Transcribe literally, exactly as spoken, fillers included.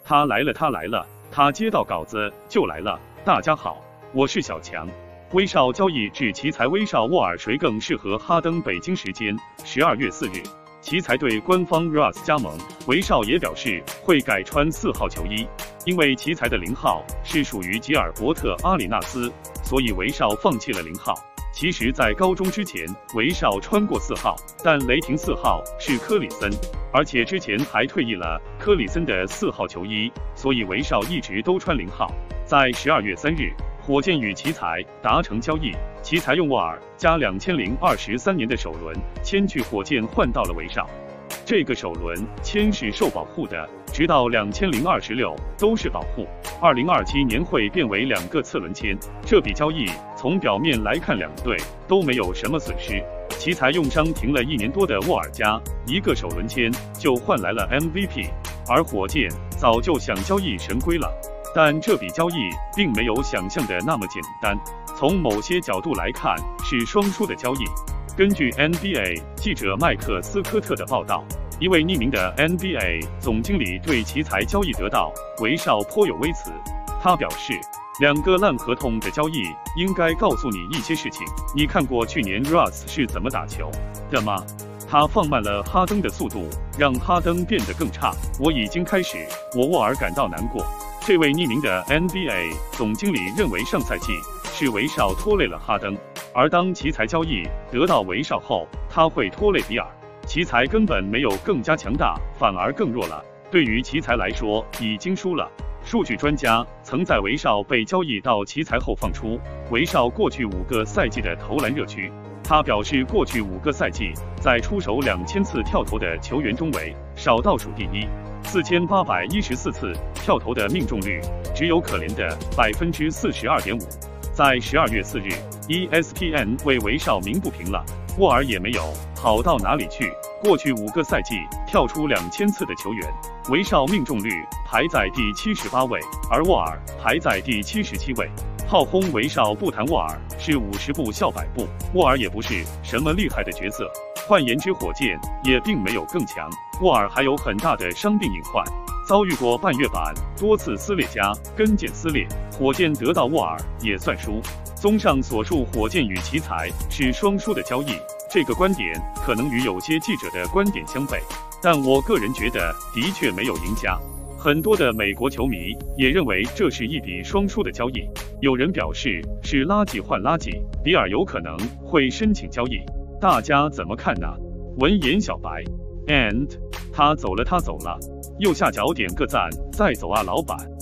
他来了，他来了，他接到稿子就来了。大家好，我是小强。威少交易至奇才，威少沃尔谁更适合哈登？北京时间十二月四日，奇才队官方 Russ 加盟，威少也表示会改穿四号球衣，因为奇才的零号是属于吉尔伯特·阿里纳斯，所以威少放弃了零号。其实，在高中之前，威少穿过四号，但雷霆四号是科里森，而且之前还退役了科里森的四号球衣，所以威少一直都穿零号。在十二月三日，火箭与奇才达成交易，奇才用沃尔加两千零二十三年的首轮签去火箭，换到了威少。这个首轮签是受保护的，直到两千零二十六都是保护。二零二七年会变为两个次轮签。这笔交易从表面来看，两队都没有什么损失。奇才用伤停了一年多的沃尔加一个首轮签就换来了 M V P， 而火箭早就想交易神龟了。但这笔交易并没有想象的那么简单，从某些角度来看是双输的交易。根据 N B A 记者麦克斯科特的报道，一位匿名的 N B A 总经理对奇才交易得到威少颇有微词。他表示，两个烂合同的交易应该告诉你一些事情。你看过去年 Russ 是怎么打球的吗？他放慢了哈登的速度，让哈登变得更差。我已经开始我沃尔感到难过。这位匿名的 N B A 总经理认为上赛季是威少拖累了哈登，而当奇才交易得到威少后，他会拖累比尔。奇才根本没有更加强大，反而更弱了。对于奇才来说，已经输了。数据专家曾在威少被交易到奇才后放出威少过去五个赛季的投篮热区。他表示，过去五个赛季在出手两千次跳投的球员中为少倒数第一，四千八百一十四次跳投的命中率只有可怜的百分之四十二点五。在十二月四日 ，E S P N 为威少鸣不平了。沃尔也没有好到哪里去，过去五个赛季跳出两千次的球员，威少命中率排在第七十八位，而沃尔排在第七十七位。炮轰威少不谈沃尔是五十步笑百步，沃尔也不是什么厉害的角色。换言之，火箭也并没有更强，沃尔还有很大的伤病隐患，遭遇过半月板多次撕裂加跟腱撕裂，火箭得到沃尔也算输。综上所述，火箭与奇才是双输的交易，这个观点可能与有些记者的观点相悖，但我个人觉得的确没有赢家。很多的美国球迷也认为这是一笔双输的交易，有人表示是垃圾换垃圾，比尔有可能会申请交易。大家怎么看呢？文言小白 and 他走了他走了，右下角点个赞再走啊老板。